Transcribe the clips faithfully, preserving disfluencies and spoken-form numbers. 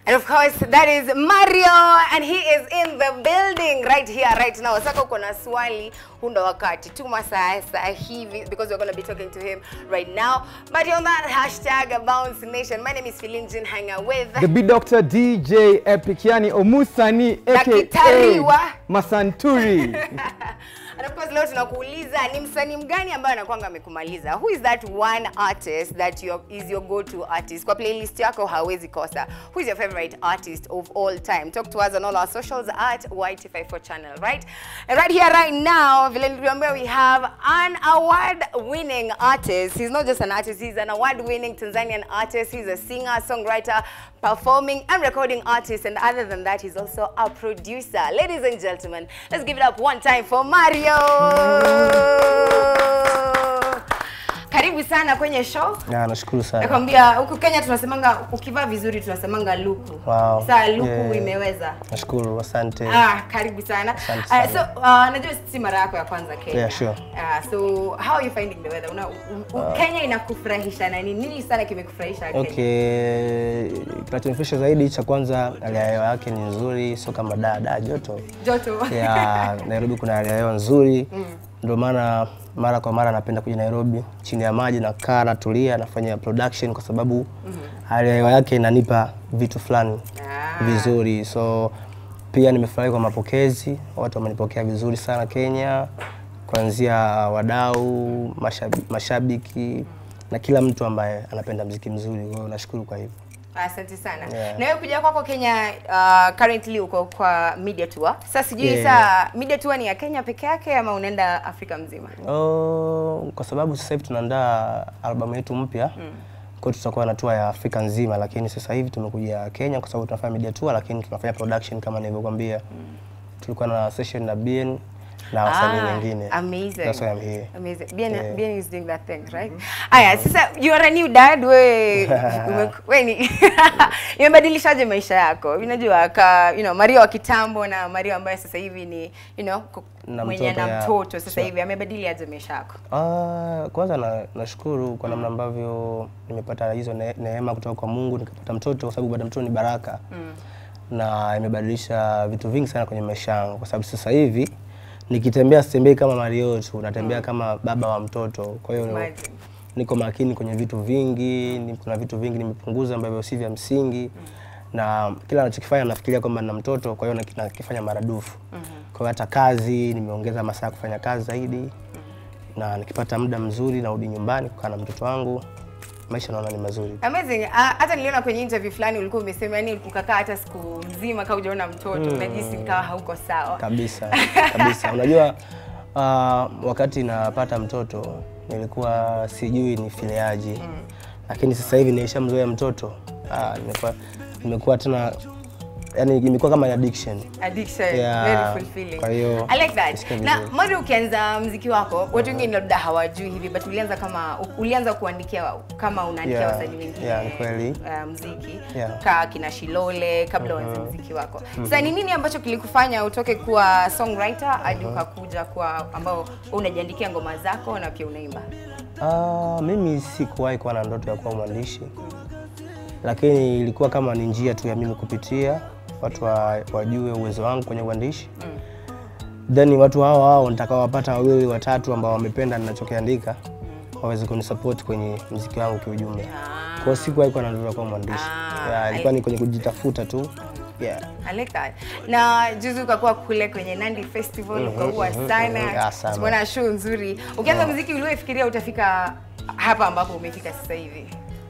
And of course, that is Mario, and he is in the building right here, right now. Saka uko na swali, hunda wakati. Tuma saa saa hivi, because we're going to be talking to him right now. But on that hashtag Bounce Nation, my name is Philinjin, hanging with the big doctor D J Epikiani Omusani, aka Masanturi. And of course, leo tunakuuliza ni msanii mgani ambaye anakuanga amekumaliza? Who is that one artist that your is your go-to artist? Kwa playlist yako hawezi kosa. Who is your favorite artist of all time? Talk to us on all our socials at Y T fifty-four channel, right? And right here, right now, remember we have an award-winning artist. He's not just an artist, he's an award-winning Tanzanian artist. He's a singer, songwriter, performing and recording artist, and other than that, he's also a producer. Ladies and gentlemen, let's give it up one time for Mario. Karibu sana kwenye show. Na nashukuru sana. Nakwambia huko Kenya tunasemanga ukivaa vizuri tunasemanga luku. Wow. Sasa luku yeah. imeweza. Nashukuru, asante. Ah, karibu sana. Asante sana. Uh, so uh, najua si mara yako ya kwanza Kenya. Yeah, sure. Uh, so how are you finding the weather? Una uh, Kenya inakufurahisha na nini? Nini sana kimekufurahisha Kenya? Okay, kinachonifurahisha zaidi cha kwanza hali ya hewa yake ni nzuri, sio kama dada joto. Joto. Yeah, Nairobi kuna hali ya hewa nzuri. Mm. Ndio maana mara kwa mara napenda kuja Nairobi, chini ya maji na kaa natulia nafanya production kwa sababu mm -hmm. hali ya hewa yake inanipa vitu fulani ah. vizuri. So pia nimefurahi kwa mapokezi, watu wamenipokea vizuri sana Kenya, kuanzia wadau, mashabiki, mashabiki na kila mtu ambaye anapenda muziki mzuri. Kwa hiyo nashukuru kwa hivyo. Asante sana. Yeah. Na wewe kuja kwako Kenya uh, currently uko kwa media tour. Sasa sijui yeah. Sasa media tour ni ya Kenya peke yake ama unaenda Afrika mzima? Oh, kwa sababu sasa hivi tunaandaa albamu yetu mpya. Mm. Kwa tutakuwa na tour ya Afrika nzima, lakini sasa hivi tumekuja Kenya kwa sababu tunafanya media tour, lakini tunafanya production kama nilivyokuambia. Mm. Tulikuwa na session na B N na wasanii wengine. Amazing. That's why I'm here. Amazing. B N, yeah. B N is doing that thing, right? Mm -hmm. Aya, sasa you are a new dad, we we ni imebadilishaje maisha yako? Unajua ka, you know, Mario wa kitambo na Mario ambaye sasa hivi ni, you know, mwenye na mtoto sasa hivi amebadilishaje maisha yako? Ah, kwanza na nashukuru kwa namna ambavyo nimepata hizo ne, neema kutoka kwa Mungu nikapata mtoto, kwa sababu baada mtoto ni baraka. Mm. Na imebadilisha vitu vingi sana kwenye maisha yangu, kwa sababu sasa hivi nikitembea sitembei kama Mario tu, natembea mm. kama baba wa mtoto. Kwa hiyo niko makini kwenye vitu vingi, kuna vitu vingi nimepunguza ambavyo si vya msingi. Mm. Na kila ninachokifanya nafikiria kwamba nina mtoto, kwa hiyo nakifanya maradufu. Mm -hmm. Kwa hiyo hata kazi nimeongeza masaa kufanya kazi zaidi. Mm -hmm. Na nikipata muda mzuri narudi nyumbani kukaa na mtoto wangu. Maisha naona ni mazuri. Amazing. Hata niliona kwenye interview fulani ulikuwa umesema yani ukakaa hata siku nzima kama hujaona mtoto, mm. unajisi kama hauko sawa. Kabisa. Kabisa. Unajua uh, wakati napata mtoto nilikuwa sijui ni fileaje. Mm. Lakini sasa hivi nimeshamzoea mtoto. Ah, uh, nimekuwa nimekuwa tena yani imekuwa kama addiction. Addiction, yeah. Very fulfilling. Kwa hiyo I like that. Na Mario, ukianza muziki wako, watu wengine labda hawajui hivi, but ulianza kama ulianza kuandikia kama unaandikia yeah. wasanii wengine. Yeah, kweli. Uh, muziki. Yeah. Ka kina Shilole kabla uh -huh. uanze muziki wako. Mm -hmm. Sasa ni nini ambacho kilikufanya utoke kuwa songwriter hadi uh -huh. ukakuja kwa ambao unajiandikia ngoma zako na pia unaimba? Ah, uh, mimi sikuwahi kuwa na ndoto ya kuwa mwandishi. Lakini ilikuwa kama ni njia tu ya mimi kupitia watu wa, wajue uwezo wangu kwenye uandishi. Mm. Then watu hao hao nitakawapata wawili watatu ambao wamependa ninachokiandika, mm. waweze kunisupport kwenye muziki wangu kwa ujumla. Ah. Kwa siku haikuwa na ndoto kama mwandishi. Ah. Yeah, ilikuwa ni kwenye kujitafuta tu. Yeah. I like that. Na juzi ukakuwa kule kwenye Nandi Festival, mm -hmm, ukaua mm -hmm, sana. Yeah, sana. Tumeona show nzuri. Ukianza yeah. muziki uliofikiria utafika hapa ambapo umefika sasa hivi?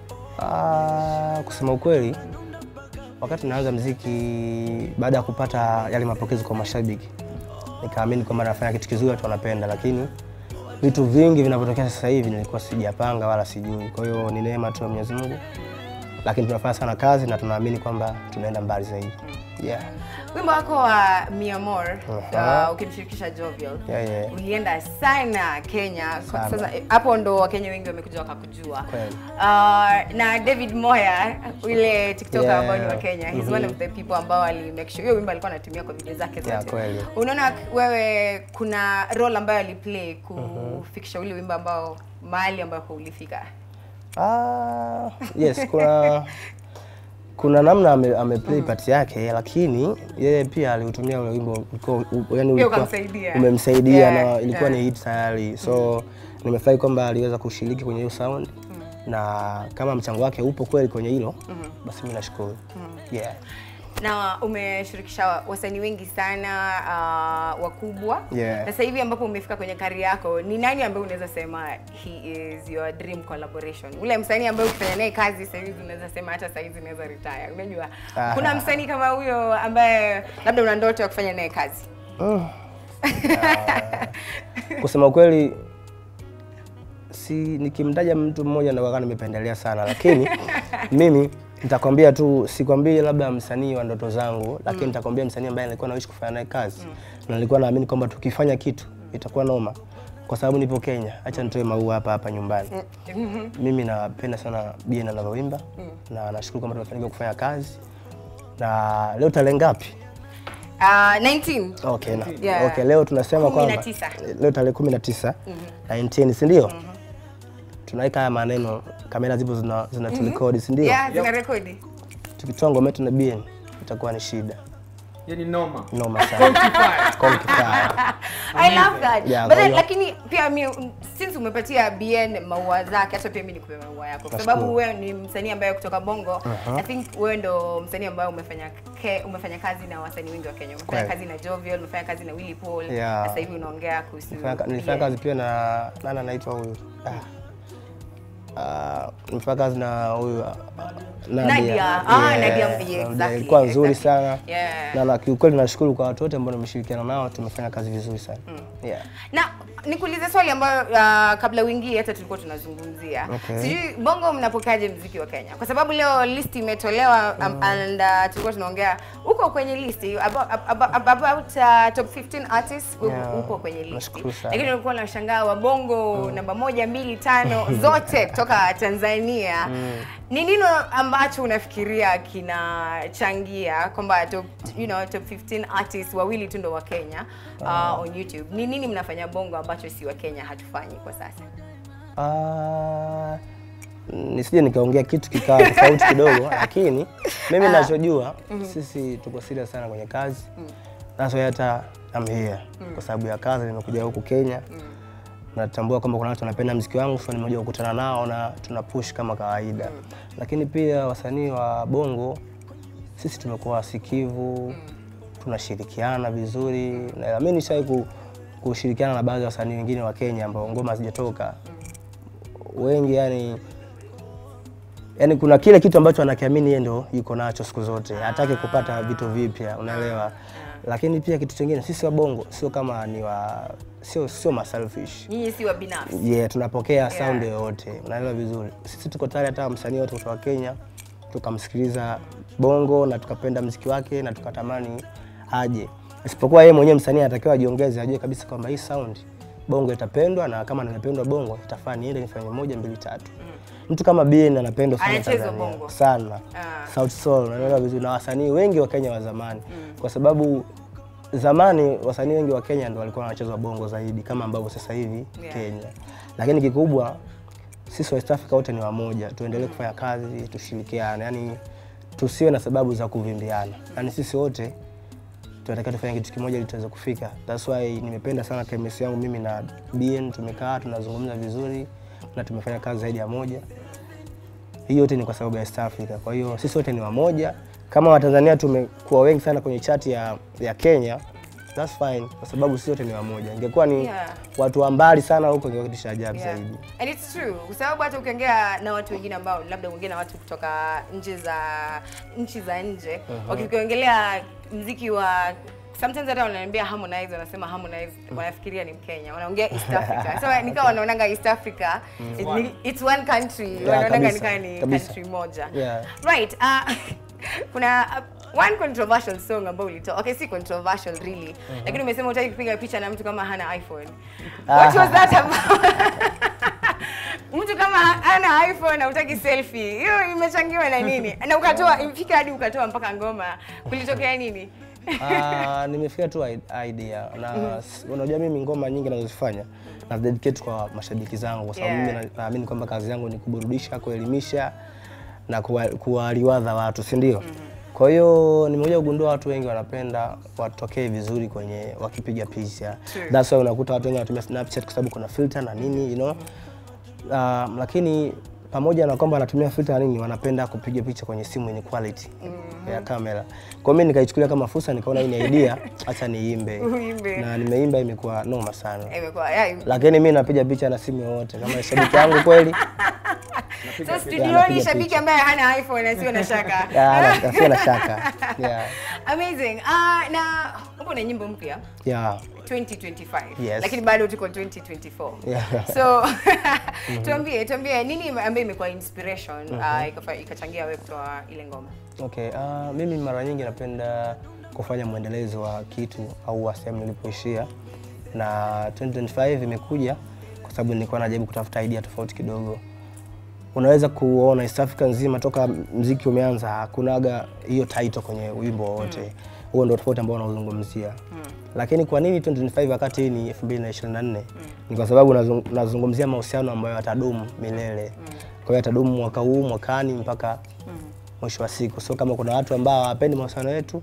Ah, kusema ukweli, wakati naanza muziki baada ya kupata yale mapokezi kwa mashabiki, nikaamini kwamba nafanya kitu kizuri watu wanapenda, lakini vitu vingi vinavyotokea sasa hivi nilikuwa sijapanga wala sijui. Kwa hiyo ni neema tu ya Mwenyezi Mungu. Lakini tunafanya sana kazi na tunaamini kwamba tunaenda mbali zaidi. Yeah. Wimbo wako wa Mi Amor, uh -huh. uh, ukimshirikisha Jovial, yeah, yeah. ulienda sana Kenya. Sana. Sasa hapo ndo Wakenya wengi wamekuja wakakujua. Uh, na David Moya, ule TikToker yeah. ambao ni wa Kenya, he's mm -hmm. one of the people ambao ali make sure hiyo wimbo alikuwa anatumia kwa video zake zote. Yeah, unaona wewe kuna role ambayo aliplay kufikisha ule wimbo ambao mahali ambako ulifika? Ah, yes, kuna kuna namna ame, ame play mm. part yake, lakini yeye pia aliutumia ule wimbo yani ulikuwa umemsaidia yeah, na ilikuwa yeah. ni hit tayari. So mm. nimefurahi kwamba aliweza kushiriki kwenye hiyo sound mm. na kama mchango wake upo kweli kwenye hilo mm. basi mimi nashukuru. Mm. Yeah. Na umeshirikisha wasanii wengi sana uh, wakubwa. Yeah. Na sasa hivi ambapo umefika kwenye career yako, ni nani ambaye unaweza sema he is your dream collaboration? Ule msanii ambaye ukifanya naye kazi sasa hivi unaweza sema hata sasa hivi naweza retire. Unajua? Ah. Kuna msanii kama huyo ambaye labda una ndoto ya kufanya naye kazi? Oh. uh, kusema kweli si nikimtaja mtu mmoja ndio wakati nimependelea sana, lakini mimi nitakwambia tu, sikwambii labda msanii wa ndoto zangu, lakini mm. nitakwambia msanii ambaye nilikuwa naishi kufanya naye kazi mm. na nilikuwa naamini kwamba tukifanya kitu itakuwa noma, kwa sababu nipo Kenya. Acha nitoe maua hapa hapa nyumbani. mm -hmm. Mimi napenda sana Bien anavyoimba mm. na nashukuru kwamba tumefanikiwa kufanya kazi. Na leo tarehe ngapi? Uh, nineteen. Okay, na. Yeah. Okay, leo tunasema kwamba leo tarehe kumi na tisa. Mm -hmm. nineteen, si ndio? Mm -hmm. Tunaika haya maneno, kamera zipo zina zina tulikodi, si ndio? Yeah, zina rekodi. Tukitoa ngoma yetu na Bien itakuwa ni shida. Yani noma. Noma sana. I love that. Yeah, but then, lakini pia mimi since umepatia Bien maua zake, hata pia mimi nikupe maua yako kwa sababu wewe ni msanii ambaye kutoka Bongo. Uh -huh. I think wewe ndo msanii ambaye umefanya ke, umefanya kazi na wasanii wengi wa Kenya. Umefanya kazi na Jovial, umefanya kazi na Willy Paul. Yeah. Sasa hivi unaongea kuhusu. Nilifanya kazi pia na nani anaitwa huyu? Ah. Uh, nimefanya kazi na huyu uh, Nadia. Nadia. Yeah. Ah, Nadia, yeah, exactly. Ilikuwa nzuri exactly. sana. Yeah. Na na kiukweli nashukuru kwa watu wote ambao nimeshirikiana nao, tumefanya kazi vizuri sana. Mm. Yeah. Na nikuulize swali ambayo uh, kabla wingi hata tulikuwa tunazungumzia. Okay. Sijui Bongo mnapokeaje muziki wa Kenya? Kwa sababu leo list imetolewa um, mm. and uh, tulikuwa tunaongea uko kwenye list about, about, about uh, top fifteen artists yeah. uko kwenye list. Lakini nilikuwa nashangaa wa Bongo mm. namba moja, mbili, tano zote kutoka Tanzania. Mm. Ni nini ambacho unafikiria kinachangia kwamba top you know top fifteen artists wawili tu ndo wa Kenya uh, on YouTube? Ni nini mnafanya Bongo ambacho si wa Kenya hatufanyi kwa sasa? Ah, uh, nisije nikaongea kitu kikawa tofauti kidogo, lakini mimi ninachojua uh, sisi tuko serious sana kwenye kazi. Mm. That's why hata I'm here. Mm. Kwa sababu ya kazi nimekuja huku Kenya. Mm. Natambua kwamba kuna watu wanapenda muziki wangu, so nimekuja kukutana nao na tuna push kama kawaida. Mm. Lakini pia wasanii wa Bongo sisi tumekuwa wasikivu, mm. tunashirikiana vizuri. Na mimi nishawahi kushirikiana na baadhi ya wasanii wengine wa Kenya ambao ngoma hazijatoka. Mm. Wengi yani yani kuna kile kitu ambacho anakiamini yeye ndio yuko nacho siku zote. Hataki kupata vitu vipya, unaelewa? Lakini pia kitu kingine, sisi wa Bongo sio kama ni wa sio sio ma selfish. Nyinyi si wa binafsi. Yeah, tunapokea yeah. sound yote. Unaelewa vizuri. Sisi tuko tayari hata msanii wote kutoka Kenya tukamsikiliza Bongo na tukapenda muziki wake na tukatamani aje. Isipokuwa yeye mwenyewe msanii anatakiwa ajiongeze, ajue kabisa kwamba hii sound Bongo itapendwa, na kama nimependwa Bongo itafaa niende nifanye moja mbili tatu. Mm. Mtu kama Bien anapendwa sana Tanzania sana. Ah. South Soul, unaelewa vizuri, na wasanii wengi wa Kenya wa zamani. Mm. Kwa sababu zamani wasanii wengi wa Kenya ndio walikuwa wanacheza Bongo zaidi kama ambavyo sasa hivi yeah. Kenya. Lakini kikubwa sisi wa East Africa wote ni wamoja, tuendelee mm. kufanya kazi, tushirikiane, yani tusiwe na sababu za kuvimbiana. Mm. Yani sisi wote tunataka tufanye kitu kimoja ili tuweze kufika. That's why nimependa sana chemistry yangu mimi na Bien, tumekaa tunazungumza vizuri na tumefanya kazi zaidi ya moja. Hiyo yote ni kwa sababu ya East Africa. Kwa hiyo sisi wote ni wamoja. Kama Watanzania tumekuwa wengi sana kwenye chat ya ya Kenya, that's fine kwa sababu sisi wote ni wamoja. Ingekuwa ni yeah. watu wa mbali sana huko ingekuwa kitu cha ajabu yeah. zaidi. And it's true. Kwa sababu hata ukiongea na watu wengine ambao labda wengine na watu kutoka nje za nchi za nje, uh -huh. wakiongelea muziki wa sometimes hata wananiambia Harmonize, wanasema Harmonize wanafikiria ni Mkenya, wanaongea East Africa. So nikawa wanaonanga East Africa mm. it, it's one country, yeah, wanaonanga nika ni country moja. Yeah. Right. Uh, kuna uh, one controversial song ambayo ulitoa. Okay, si controversial really. Uh -huh. Lakini umesema utaki kupiga picha na mtu kama hana iPhone. What was that about? Mtu kama hana iPhone na utaki selfie. Hiyo imechangiwa na nini? Na ukatoa imefika hadi ukatoa mpaka ngoma. Kulitokea nini? Ah, uh, nimefikia tu idea na mm. unajua mimi ngoma nyingi ninazofanya na dedicate kwa mashabiki zangu kwa sababu yeah. mimi naamini kwamba kazi yangu ni kuburudisha, kuelimisha na kuwaliwadha watu, si ndio? Mm -hmm. Kwa hiyo nimekuja kugundua watu wengi wanapenda watokee vizuri kwenye wakipiga picha. Sure. That's why unakuta watu wengi wanatumia Snapchat kwa sababu kuna filter na nini, you know. Uh, lakini pamoja na kwamba wanatumia filter na nini, wanapenda kupiga picha kwenye simu yenye quality mm -hmm. ya kamera. Kwa mimi nikaichukulia kama fursa, nikaona hii ni idea, acha niimbe. Na nimeimba, imekuwa noma sana. Imekuwa yeah. Lakini mimi napiga picha na simu yote kama shabiki yangu kweli. So studioni shabiki ambaye hana iPhone asio na shaka. Yeah, asio na shaka. Yeah. Amazing. Ah uh, na upo na nyimbo mpya? Yeah. twenty twenty-five. Yes. Lakini bado tuko twenty twenty-four. Yeah. So tuambie tuambie nini ambaye imekuwa inspiration mm -hmm. uh, ikachangia wewe kutoa ile ngoma? Okay, uh, mimi mara nyingi napenda kufanya mwendelezo wa kitu au wa sehemu nilipoishia, na twenty twenty-five imekuja kwa sababu nilikuwa najaribu kutafuta idea tofauti kidogo. Unaweza kuona East Africa nzima toka muziki umeanza hakunaga hiyo title kwenye wimbo wote. Huo ndio tofauti ambao unaozungumzia. Mm. Lakini kwa nini twenty twenty-five wakati hii ni elfu mbili na ishirini na nne? Mm. Ni kwa sababu nazungumzia mahusiano ambayo yatadumu milele. Mm. Kwa hiyo yatadumu mwaka huu, mwakani mpaka mm. mwisho wa siku. So kama kuna watu ambao hawapendi mahusiano yetu,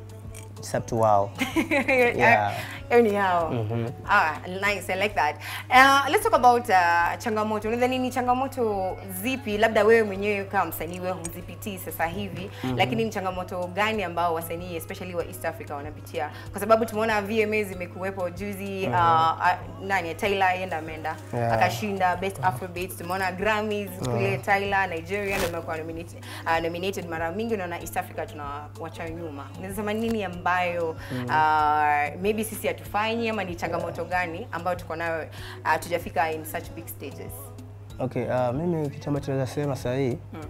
it's up to wow. Yeah. Anyhow. Mm -hmm. Ah, nice. I like that. Uh, let's talk about uh, changamoto. Unadhani ni changamoto zipi labda wewe mwenyewe kama msanii wewe huzipitii sasa hivi, mm -hmm. lakini ni changamoto gani ambao wasanii especially wa East Africa wanapitia? Kwa sababu tumeona V M As zimekuwepo juzi, mm -hmm. uh, uh, nani Tyler yenda ameenda yeah. akashinda Best Afrobeat. Tumeona Grammys mm -hmm. kule Tyler Nigeria ndio amekuwa nominated, uh, nominated mara mingi, na East Africa tunawacha nyuma. Unasema nini ambayo mm -hmm. uh, maybe sisi tufanye, ama ni changamoto gani ambayo tuko nayo uh, tujafika in such big stages? Okay, uh, mimi kitu ambacho naweza sema sasa hii hmm.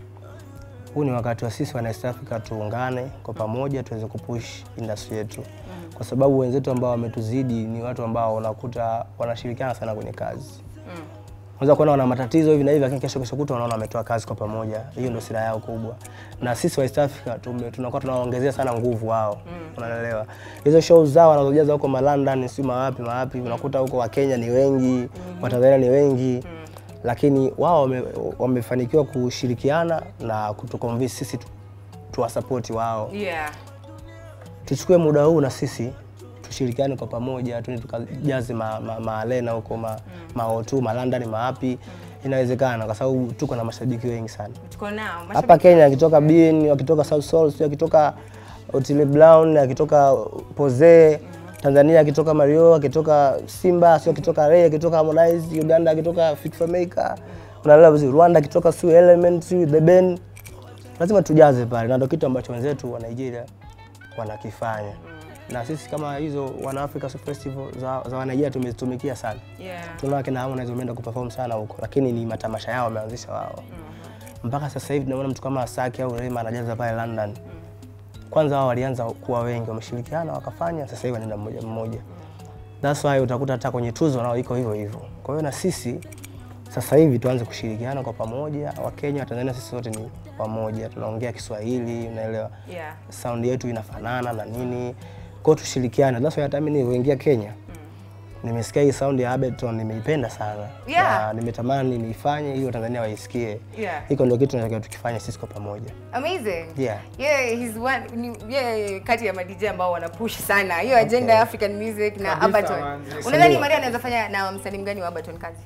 huu ni wakati wa sisi wa East Africa tuungane kwa pamoja tuweze kupush industry yetu. Hmm. Kwa sababu wenzetu ambao wametuzidi ni watu ambao unakuta wanashirikiana sana kwenye kazi. Hmm. Unaweza kuona wana matatizo hivi na hivi, lakini kesho kesho kutwa wanaona wametoa kazi kwa pamoja. Hiyo ndio sira yao kubwa. Na sisi wa East Africa tunakuwa tunaongezea sana nguvu wao. Mm. Unaelewa? Hizo shows zao wanazojaza huko ma London, si mawapi mawapi, unakuta huko wa Kenya ni wengi, mm -hmm. wa Tanzania ni wengi. Mm. Lakini wao wame, wamefanikiwa kushirikiana na kutuconvince sisi tu, tuwasupport wao. Yeah. Tuchukue muda huu na sisi tushirikiane kwa pamoja, tuende tukajaze ma, ma, ma arena huko ma, mm. ma O two, ma London, maapi. Mm. Inawezekana kwa sababu tuko na mashabiki wengi sana. Tuko nao. Hapa Kenya akitoka Bien, akitoka South Soul, akitoka Otile Brown, akitoka Poze, mm. Tanzania akitoka Mario, akitoka Simba, sio akitoka Ray, akitoka Harmonize, Uganda akitoka Fix Maker. Mm. Unaelewa vizuri, Rwanda akitoka Su Element, The Ben. Lazima tujaze pale, na ndio kitu ambacho wenzetu wa Nigeria wanakifanya. Mm. Na sisi kama hizo wana Africa Festival za za Nigeria tumezitumikia sana. Yeah. Tunaona kina Harmonize wameenda kuperform sana huko, lakini ni matamasha yao wameanzisha wao. Mm -hmm. Mpaka sasa hivi tunaona mtu kama Asake au Rema anajaza pale London. Mm. Kwanza wao walianza kuwa wengi, wameshirikiana wakafanya, sasa hivi wanaenda mmoja mmoja. Mm. That's why utakuta hata kwenye tuzo nao iko hivyo hivyo. Kwa hiyo na sisi sasa hivi tuanze kushirikiana kwa pamoja. Wa Kenya, wa Tanzania, sisi wote ni pamoja. Tunaongea Kiswahili, unaelewa? Yeah. Sound yetu inafanana na nini. Kwa tushirikiane. That's why hata mimi nilipoingia Kenya, mm. nimesikia hii sound ya Ableton, nimeipenda sana. Yeah. Na nimetamani niifanye ili Tanzania waisikie. Yeah. Hiko ndio kitu tunataka tukifanye sisi kwa pamoja. Amazing. Yeah. Yeah, he's one yeah, kati ya ma D J ambao wana push sana hiyo okay. agenda ya African music na Ableton. Unadhani Maria anaweza fanya na msanii mgani wa Ableton kazi?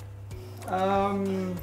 Um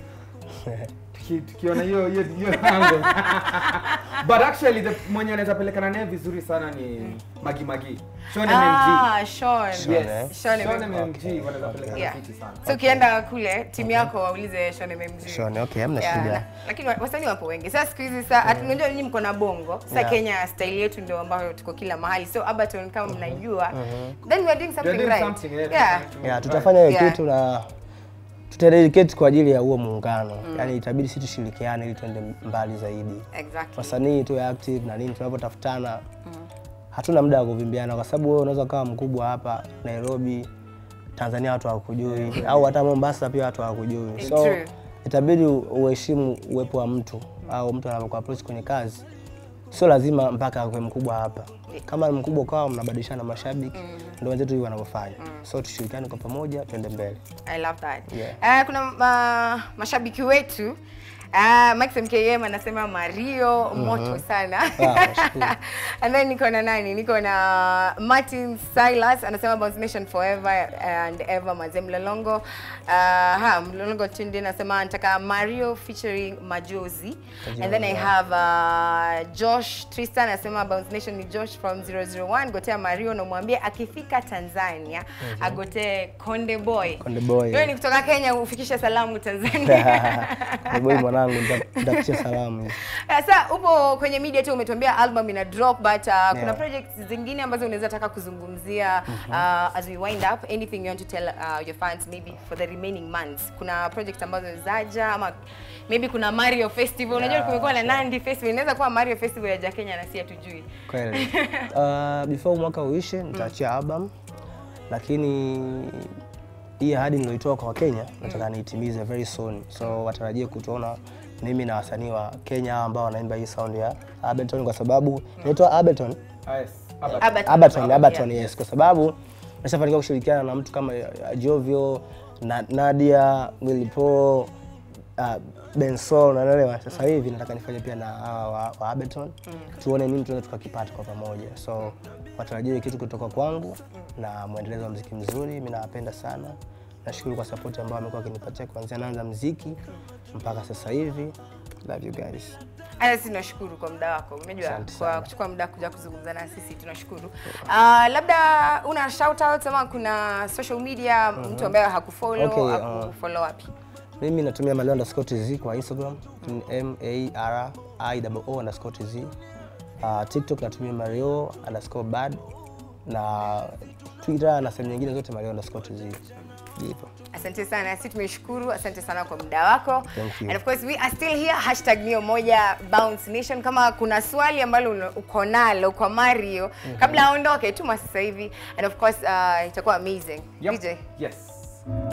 tukiona hiyo hiyo hiyo angle. But actually the mwenye anaweza pelekana naye vizuri sana ni Magi Magi. Sean M M G. Ah, Sean. Yes. Sean M M G wanaweza pelekana fiti sana. So ukienda kule timu yako waulize Sean M M G. Sean, okay, hamna shida. Lakini wasanii wapo wengi. Sasa siku hizi sasa tunajua nyinyi mko na bongo. Sasa Kenya style yetu ndio ambayo tuko kila mahali. So Ableton kama mnajua, then we are doing something right. Yeah. Yeah, tutafanya hiyo kitu na tutadedicate kwa ajili ya huo muungano. Mm. Yaani itabidi sisi tushirikiane ili tuende mbali zaidi. Exactly. Wasanii tu active na nini tunapotafutana. Mm. Hatuna muda wa kuvimbiana kwa sababu wewe unaweza kuwa mkubwa hapa Nairobi, Tanzania watu hawakujui au hata Mombasa pia watu hawakujui. So true. Itabidi uheshimu uwepo wa mtu. Mm. Au mtu anapokuwa approach kwenye kazi. Sio lazima mpaka awe mkubwa hapa. Kama ni mkubwa kwao mnabadilishana mashabiki. Mm. Ndio wenzetu hivi wanavyofanya. Mm. So tushirikiane kwa pamoja tuende mbele. I love that. Yeah. Uh, kuna uh, mashabiki wetu Ah, Max M K M anasema Mario moto sana. Ah, And then niko na nani? Niko na Martin Silas anasema Bounce Nation forever and ever Mazem Mlolongo. Uh, ha Mlolongo Tunde anasema anataka Mario featuring Majozi. And then I have uh, Josh Tristan anasema Bounce Nation ni Josh from zero zero one. Gotea Mario na mwambie akifika Tanzania mm -hmm. agote Konde Boy. Konde Boy. Wewe ni kutoka Kenya ufikishe salamu Tanzania. Konde Boy mwanangu nitakuachia salamu. Sasa upo kwenye media tu umetuambia album ina drop but uh, yeah. kuna projects zingine ambazo unaweza taka kuzungumzia mm -hmm. uh, as we wind up, anything you want to tell uh, your fans maybe for the remaining months. Kuna projects ambazo zaja ama maybe kuna Mario Festival. Unajua yeah, kumekuwa na Nandi Festival, inaweza kuwa Mario Festival ya Kenya na si hatujui. Kweli. uh, before mwaka uishe nitaachia album, lakini hii ahadi nilioitoa kwa Kenya nataka niitimize very soon. So watarajie kutuona mimi na wasanii wa Kenya ambao wanaimba hii sound ya Ableton, kwa sababu inaitwa Ableton. Yes. Ableton, Ableton, Ableton, yes, kwa sababu nashafanikiwa kushirikiana na mtu kama Jovio, na Nadia, Willy Paul, uh, Benson, unaelewa. Sasa hivi nataka nifanye pia na hawa wa, wa Ableton. Mm. Tuone nini tunaweza tukakipata kwa pamoja. So watarajie kitu kutoka kwangu na muendelezo wa muziki mzuri. Mimi nawapenda sana. Nashukuru kwa support ambayo amekuwa akinipatia kuanzia naanza muziki mpaka sasa hivi. Love you guys. Ana sisi tunashukuru kwa muda wako. Unajua kwa kuchukua muda kuja kuzungumza na sisi tunashukuru. Uh, labda una shout out ama kuna social media mm -hmm. mtu ambaye hakufollow okay, akufollow wapi? Mimi natumia Mario underscore tz kwa Instagram, mm. M A R I O O underscore tz. Uh, TikTok natumia Mario underscore bad, na Twitter na sehemu nyingine zote Mario underscore tz. Ndipo. Asante sana, sisi tumeshukuru, asante sana kwa muda wako. Thank you. And of course we are still here, hashtag Nio Moja Bounce Nation. Kama kuna swali ambalo uko nalo kwa Mario, mm -hmm. kabla aondoke tuma sasa hivi. And of course uh, itakuwa amazing. Yep. D J. Yes.